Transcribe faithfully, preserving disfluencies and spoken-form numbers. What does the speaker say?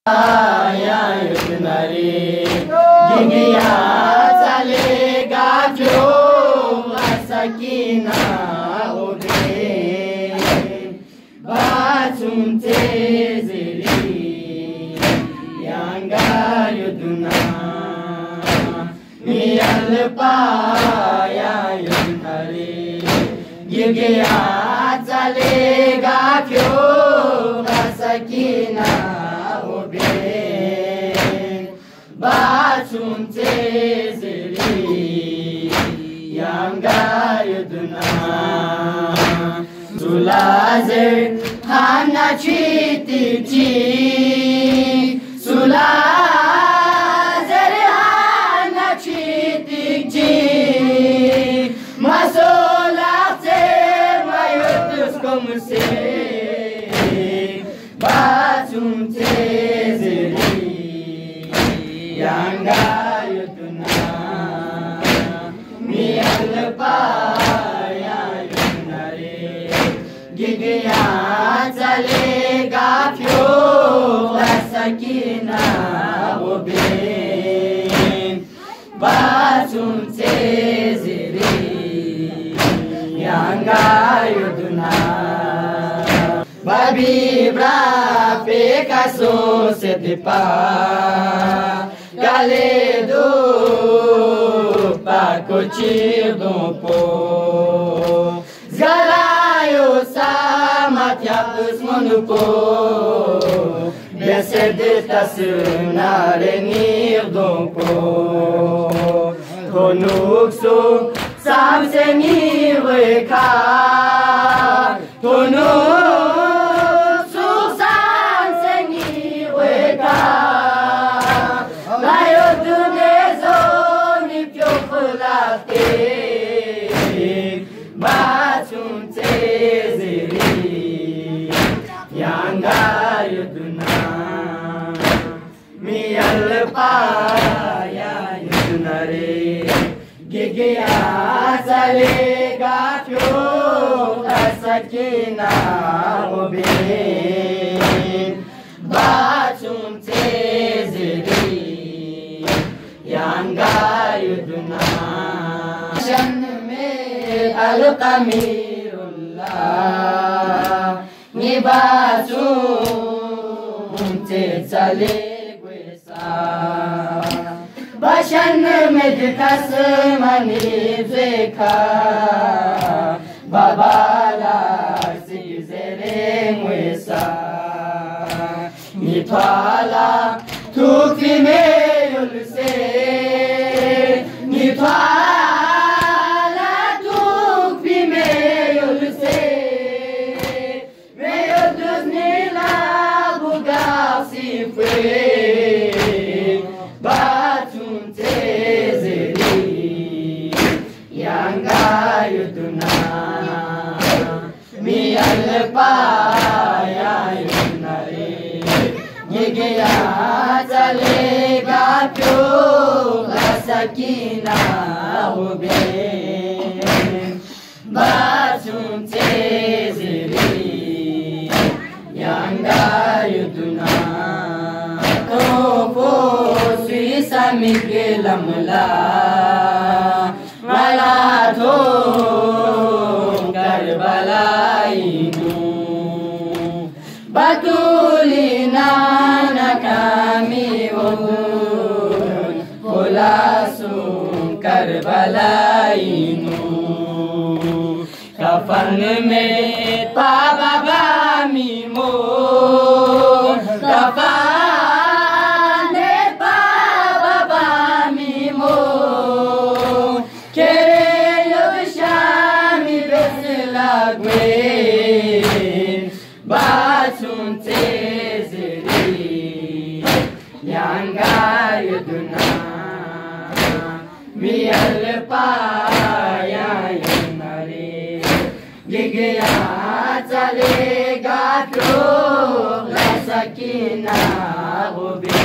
आया युद्धनारे गिंगिया चलेगा जो सकीना उबे बाचुंचे जिरी यांगा युद्धना मियल पाया युद्धनारे गिंगिया चलेगा क्यों सकीना उबे बाचुंचे जिरी यांगा युद्धना Sulazer hana chitichi Sulazer hana chitichi Masolate mayutus como se Bachum tezeri Yanga yutuna Miyalpa गिगिया चलेगा क्यों सकीना उबे बाचुंचे जिरी यांगा युद्धना babi brape kaso setipa galedo pacotido po Matiapus monupo Besedeta sunare nirdompo Tonuxo samse nireka Tonuxo samse nireka Laio dunezo ni piopulate Bachunte Yanga yuduna miyal paya yudunare gigiya chalega kyun sakina ube bachunte ziri yanga yuduna shan me alqamirullah Nibazum te chale guesa Bashan medkas mani zeka Babala sizere guesa Nitwala tukli me yulse Nitwala tukli me yulse Bachunte zeri yanga yuduna miyal paya yudunare gigiya chalega kyun sakina ube Bachunte zeri yanga yuduna Miguel amla malato Karbala inu batulina nakami won kolasu Karbala inu kafan mein baba mimo kafan Bachunte zeri yanga yuduna miyal paya yunare gigiya chalega kyun sakina ube